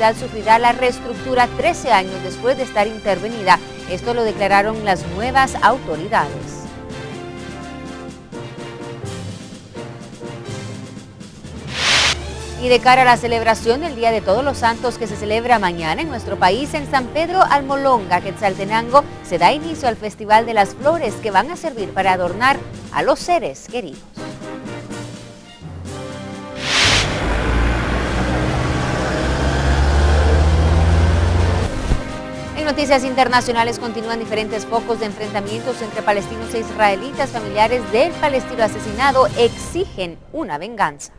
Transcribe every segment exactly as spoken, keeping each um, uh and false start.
universidad sufrirá la reestructura trece años después de estar intervenida. Esto lo declararon las nuevas autoridades. Y de cara a la celebración del Día de Todos los Santos que se celebra mañana en nuestro país, en San Pedro Almolonga, Quetzaltenango, se da inicio al Festival de las Flores que van a servir para adornar a los seres queridos. En noticias internacionales continúan diferentes focos de enfrentamientos entre palestinos e israelitas. Familiares del palestino asesinado exigen una venganza.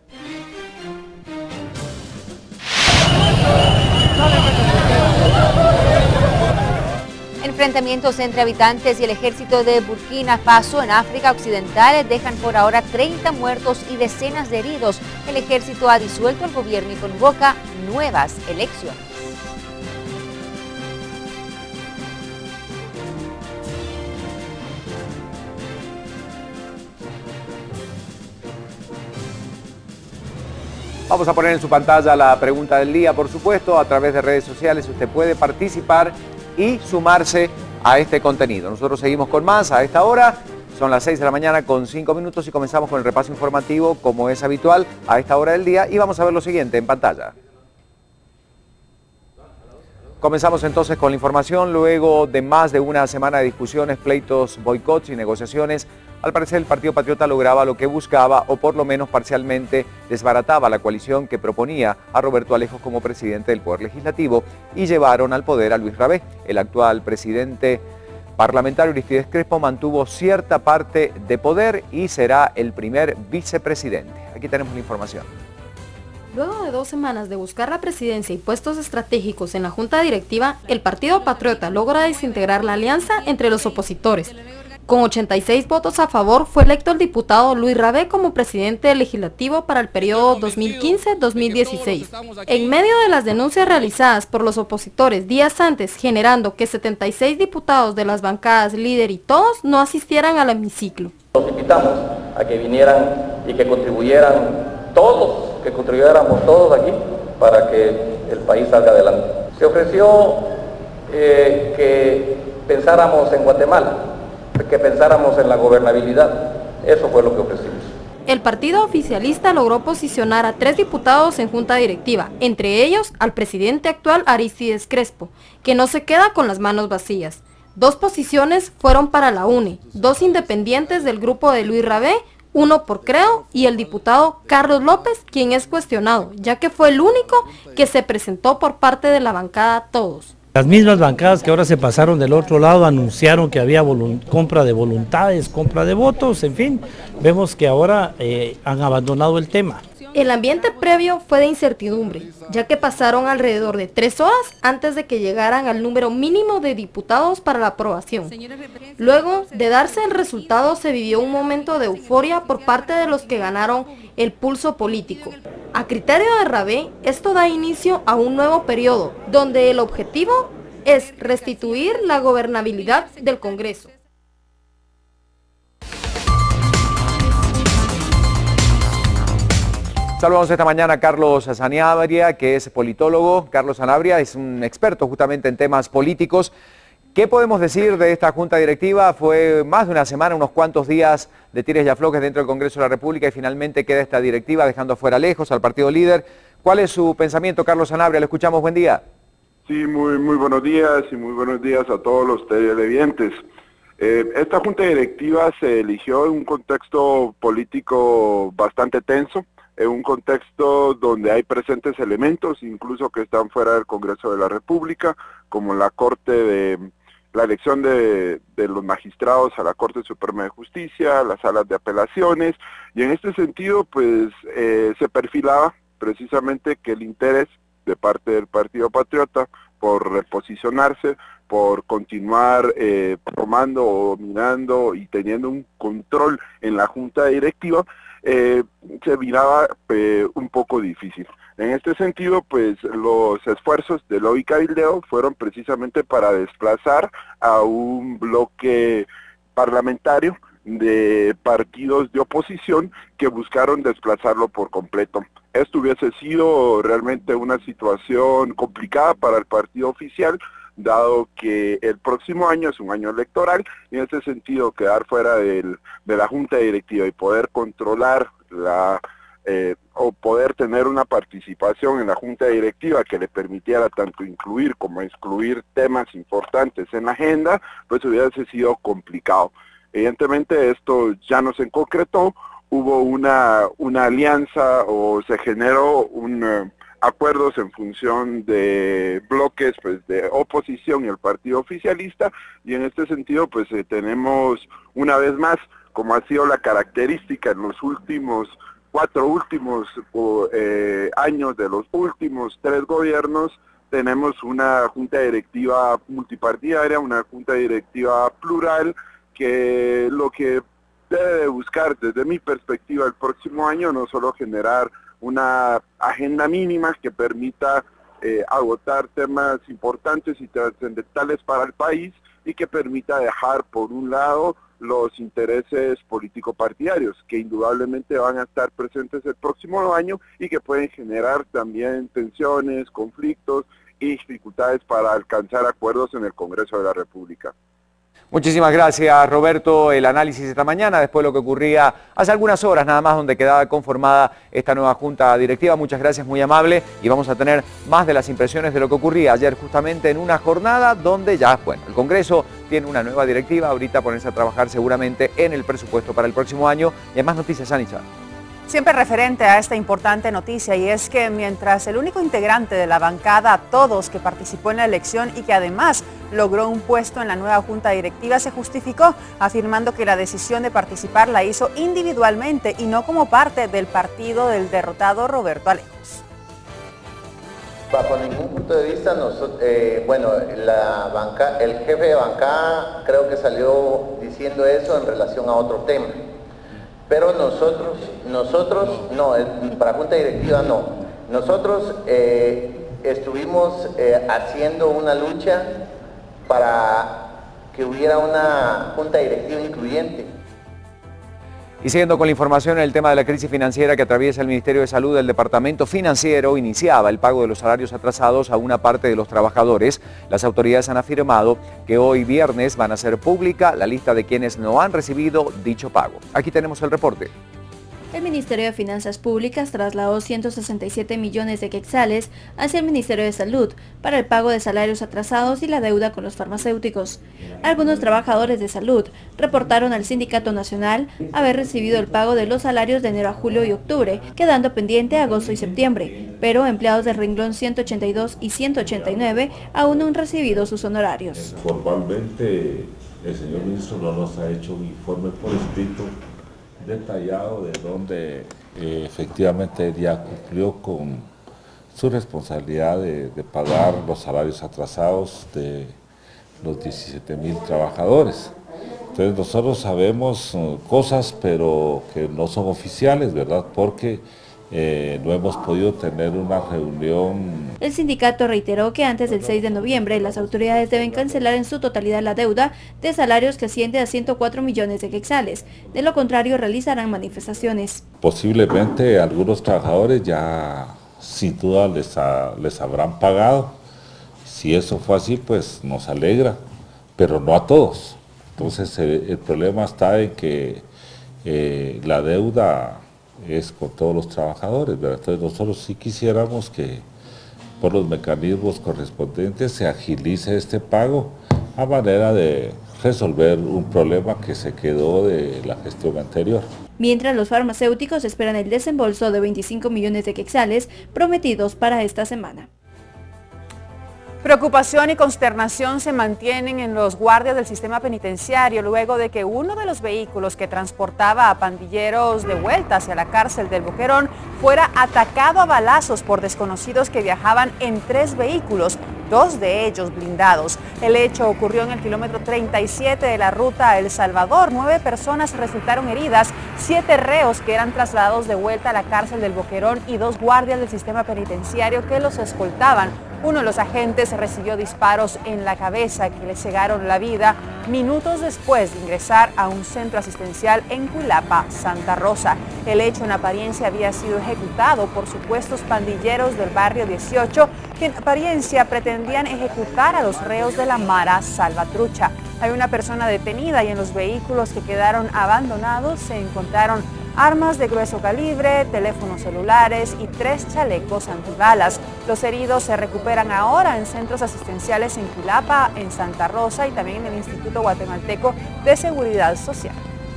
Enfrentamientos entre habitantes y el ejército de Burkina Faso en África Occidental dejan por ahora treinta muertos y decenas de heridos. El ejército ha disuelto el gobierno y convoca nuevas elecciones. Vamos a poner en su pantalla la pregunta del día, por supuesto, a través de redes sociales. Usted puede participar y sumarse a este contenido. Nosotros seguimos con más a esta hora. Son las seis de la mañana con cinco minutos y comenzamos con el repaso informativo, como es habitual, a esta hora del día. Y vamos a ver lo siguiente en pantalla. Comenzamos entonces con la información. Luego de más de una semana de discusiones, pleitos, boicots y negociaciones, al parecer el Partido Patriota lograba lo que buscaba, o por lo menos parcialmente desbarataba la coalición que proponía a Roberto Alejos como presidente del Poder Legislativo, y llevaron al poder a Luis Rabé. El actual presidente parlamentario Aristides Crespo mantuvo cierta parte de poder y será el primer vicepresidente. Aquí tenemos la información. Luego de dos semanas de buscar la presidencia y puestos estratégicos en la Junta Directiva, el Partido Patriota logra desintegrar la alianza entre los opositores. Con ochenta y seis votos a favor, fue electo el diputado Luis Rabé como presidente legislativo para el periodo dos mil quince a dos mil dieciséis. En medio de las denuncias realizadas por los opositores días antes, generando que setenta y seis diputados de las bancadas líder y todos no asistieran al hemiciclo. Los invitamos a que vinieran y que contribuyeran todos, que contribuyéramos todos aquí para que el país salga adelante. Se ofreció eh, que pensáramos en Guatemala, que pensáramos en la gobernabilidad. Eso fue lo que ofrecimos. El partido oficialista logró posicionar a tres diputados en junta directiva, entre ellos al presidente actual Aristides Crespo, que no se queda con las manos vacías. Dos posiciones fueron para la U N E, dos independientes del grupo de Luis Rabé, uno por Creo y el diputado Carlos López, quien es cuestionado, ya que fue el único que se presentó por parte de la bancada Todos. Las mismas bancadas que ahora se pasaron del otro lado anunciaron que había compra de voluntades, compra de votos, en fin, vemos que ahora eh, han abandonado el tema. El ambiente previo fue de incertidumbre, ya que pasaron alrededor de tres horas antes de que llegaran al número mínimo de diputados para la aprobación. Luego de darse el resultado, se vivió un momento de euforia por parte de los que ganaron el pulso político. A criterio de Rabé, esto da inicio a un nuevo periodo, donde el objetivo es restituir la gobernabilidad del Congreso. Saludamos esta mañana a Carlos Sanabria, que es politólogo. Carlos Sanabria es un experto justamente en temas políticos. ¿Qué podemos decir de esta junta directiva? Fue más de una semana, unos cuantos días de tires y aflojes dentro del Congreso de la República y finalmente queda esta directiva dejando fuera lejos al partido líder. ¿Cuál es su pensamiento, Carlos Sanabria? Lo escuchamos, buen día. Sí, muy, muy buenos días y muy buenos días a todos los televidentes. Eh, esta junta directiva se eligió en un contexto político bastante tenso, en un contexto donde hay presentes elementos, incluso que están fuera del Congreso de la República, como la Corte de, la elección de, de los magistrados a la Corte Suprema de Justicia, las salas de apelaciones, y en este sentido, pues, eh, se perfilaba precisamente que el interés de parte del Partido Patriota por reposicionarse, por continuar eh, tomando o dominando y teniendo un control en la junta directiva, eh, se miraba eh, un poco difícil. En este sentido, pues los esfuerzos de lobby cabildeo fueron precisamente para desplazar a un bloque parlamentario de partidos de oposición que buscaron desplazarlo por completo. Esto hubiese sido realmente una situación complicada para el partido oficial, dado que el próximo año es un año electoral, y en ese sentido quedar fuera del, de la junta directiva y poder controlar la eh, o poder tener una participación en la junta directiva que le permitiera tanto incluir como excluir temas importantes en la agenda, pues hubiese sido complicado. Evidentemente esto ya no se concretó, hubo una, una alianza o se generó un... Uh, acuerdos en función de bloques pues de oposición y el partido oficialista, y en este sentido pues eh, tenemos una vez más, como ha sido la característica en los últimos cuatro últimos eh, años de los últimos tres gobiernos, tenemos una junta directiva multipartidaria, una junta directiva plural, que lo que debe de buscar desde mi perspectiva el próximo año no solo generar una agenda mínima que permita eh, agotar temas importantes y trascendentales para el país y que permita dejar por un lado los intereses político-partidarios, que indudablemente van a estar presentes el próximo año y que pueden generar también tensiones, conflictos y dificultades para alcanzar acuerdos en el Congreso de la República. Muchísimas gracias, Roberto. El análisis esta mañana, después de lo que ocurría hace algunas horas nada más, donde quedaba conformada esta nueva junta directiva. Muchas gracias, muy amable. Y vamos a tener más de las impresiones de lo que ocurría ayer justamente en una jornada donde ya, bueno, el Congreso tiene una nueva directiva. Ahorita ponerse a trabajar seguramente en el presupuesto para el próximo año. Y hay más noticias, Anitza. Siempre referente a esta importante noticia, y es que mientras el único integrante de la bancada Todos que participó en la elección y que además logró un puesto en la nueva junta directiva se justificó, afirmando que la decisión de participar la hizo individualmente y no como parte del partido del derrotado Roberto Alejos. Bajo ningún punto de vista, nosotros, eh, bueno, la banca, el jefe de bancada creo que salió diciendo eso en relación a otro tema. Pero nosotros, nosotros, no, para junta directiva no. Nosotros eh, estuvimos eh, haciendo una lucha para que hubiera una junta directiva incluyente. Y siguiendo con la información en el tema de la crisis financiera que atraviesa el Ministerio de Salud, el Departamento Financiero iniciaba el pago de los salarios atrasados a una parte de los trabajadores. Las autoridades han afirmado que hoy viernes van a hacer pública la lista de quienes no han recibido dicho pago. Aquí tenemos el reporte. El Ministerio de Finanzas Públicas trasladó ciento sesenta y siete millones de quetzales hacia el Ministerio de Salud para el pago de salarios atrasados y la deuda con los farmacéuticos. Algunos trabajadores de salud reportaron al Sindicato Nacional haber recibido el pago de los salarios de enero a julio y octubre, quedando pendiente agosto y septiembre, pero empleados del renglón ciento ochenta y dos y ciento ochenta y nueve aún no han recibido sus honorarios. Formalmente, el señor ministro no nos ha hecho un informe por escrito detallado de donde eh, efectivamente ya cumplió con su responsabilidad de, de pagar los salarios atrasados de los diecisiete mil trabajadores. Entonces nosotros sabemos uh, cosas pero que no son oficiales, ¿verdad? Porque Eh, no hemos podido tener una reunión. El sindicato reiteró que antes del seis de noviembre las autoridades deben cancelar en su totalidad la deuda de salarios que asciende a ciento cuatro millones de quetzales. De lo contrario realizarán manifestaciones. Posiblemente algunos trabajadores ya sin duda les, ha, les habrán pagado. Si eso fue así, pues nos alegra, pero no a todos. Entonces eh, el problema está en que eh, la deuda es con todos los trabajadores, ¿verdad? Entonces nosotros sí quisiéramos que por los mecanismos correspondientes se agilice este pago a manera de resolver un problema que se quedó de la gestión anterior. Mientras los farmacéuticos esperan el desembolso de veinticinco millones de quetzales prometidos para esta semana. Preocupación y consternación se mantienen en los guardias del sistema penitenciario luego de que uno de los vehículos que transportaba a pandilleros de vuelta hacia la cárcel del Boquerón fuera atacado a balazos por desconocidos que viajaban en tres vehículos, dos de ellos blindados. El hecho ocurrió en el kilómetro treinta y siete de la ruta a El Salvador. Nueve personas resultaron heridas, siete reos que eran trasladados de vuelta a la cárcel del Boquerón y dos guardias del sistema penitenciario que los escoltaban Uno de los agentes recibió disparos en la cabeza que le cegaron la vida minutos después de ingresar a un centro asistencial en Cuilapa, Santa Rosa. El hecho en apariencia había sido ejecutado por supuestos pandilleros del barrio dieciocho, que en apariencia pretendían ejecutar a los reos de la Mara Salvatrucha. Hay una persona detenida y en los vehículos que quedaron abandonados se encontraron armas de grueso calibre, teléfonos celulares y tres chalecos antibalas. Los heridos se recuperan ahora en centros asistenciales en Cuilapa, en Santa Rosa y también en el Instituto Guatemalteco de Seguridad Social.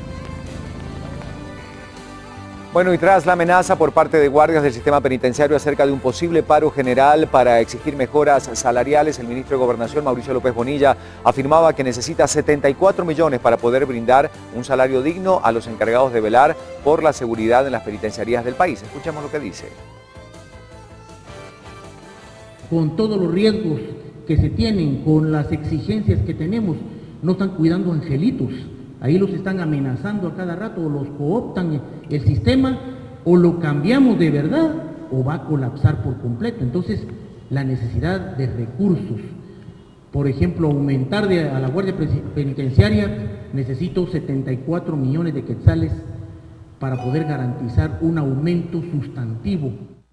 Bueno, y tras la amenaza por parte de guardias del sistema penitenciario acerca de un posible paro general para exigir mejoras salariales, el ministro de Gobernación, Mauricio López Bonilla, afirmaba que necesita setenta y cuatro millones para poder brindar un salario digno a los encargados de velar por la seguridad en las penitenciarías del país. Escuchemos lo que dice. Con todos los riesgos que se tienen, con las exigencias que tenemos, no están cuidando angelitos. Ahí los están amenazando a cada rato, o los cooptan el sistema, o lo cambiamos de verdad, o va a colapsar por completo. Entonces, la necesidad de recursos. Por ejemplo, aumentar de, a la Guardia Penitenciaria, necesito setenta y cuatro millones de quetzales para poder garantizar un aumento sustantivo.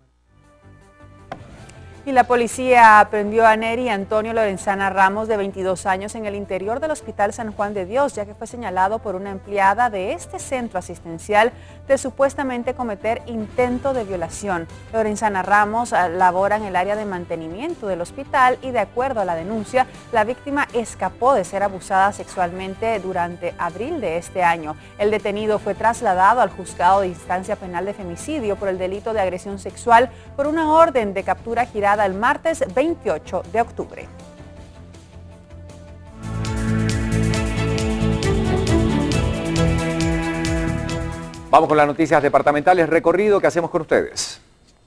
Y la policía aprendió a Neri Antonio Lorenzana Ramos, de veintidós años, en el interior del Hospital San Juan de Dios, ya que fue señalado por una empleada de este centro asistencial de supuestamente cometer intento de violación. Lorenzana Ramos labora en el área de mantenimiento del hospital y, de acuerdo a la denuncia, la víctima escapó de ser abusada sexualmente durante abril de este año. El detenido fue trasladado al juzgado de instancia penal de femicidio por el delito de agresión sexual por una orden de captura girada el martes veintiocho de octubre. Vamos con las noticias departamentales, recorrido que hacemos con ustedes.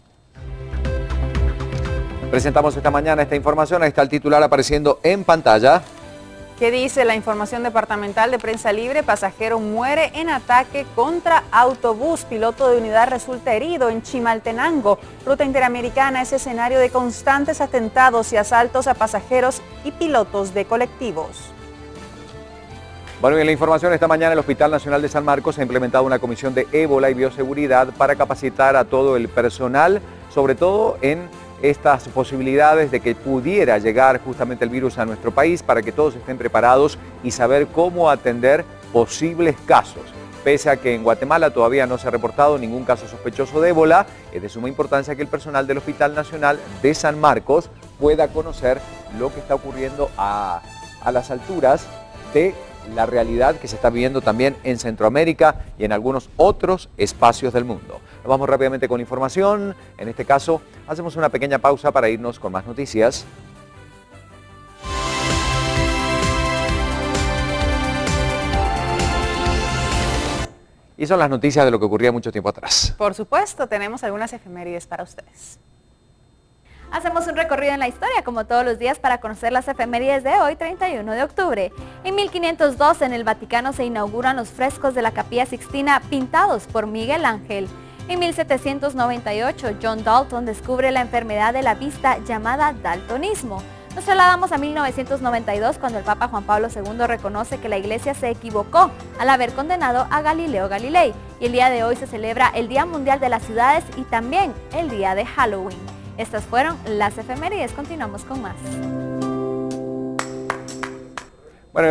Presentamos esta mañana esta información, ahí está el titular apareciendo en pantalla. ¿Qué dice la información departamental de Prensa Libre? Pasajero muere en ataque contra autobús. Piloto de unidad resulta herido en Chimaltenango. Ruta Interamericana es escenario de constantes atentados y asaltos a pasajeros y pilotos de colectivos. Bueno, y en la información esta mañana el Hospital Nacional de San Marcos ha implementado una comisión de ébola y bioseguridad para capacitar a todo el personal, sobre todo en estas posibilidades de que pudiera llegar justamente el virus a nuestro país, para que todos estén preparados y saber cómo atender posibles casos. Pese a que en Guatemala todavía no se ha reportado ningún caso sospechoso de ébola, es de suma importancia que el personal del Hospital Nacional de San Marcos pueda conocer lo que está ocurriendo a, a las alturas de la realidad que se está viviendo también en Centroamérica y en algunos otros espacios del mundo. Nos vamos rápidamente con información. En este caso, hacemos una pequeña pausa para irnos con más noticias. Y son las noticias de lo que ocurría mucho tiempo atrás. Por supuesto, tenemos algunas efemérides para ustedes. Hacemos un recorrido en la historia, como todos los días, para conocer las efemérides de hoy, treinta y uno de octubre. En mil quinientos dos, en el Vaticano se inauguran los frescos de la Capilla Sixtina pintados por Miguel Ángel. En mil setecientos noventa y ocho, John Dalton descubre la enfermedad de la vista llamada daltonismo. Nos trasladamos a mil novecientos noventa y dos, cuando el Papa Juan Pablo segundo reconoce que la Iglesia se equivocó al haber condenado a Galileo Galilei. Y el día de hoy se celebra el Día Mundial de las Ciudades y también el Día de Halloween. Estas fueron las efemérides. Continuamos con más.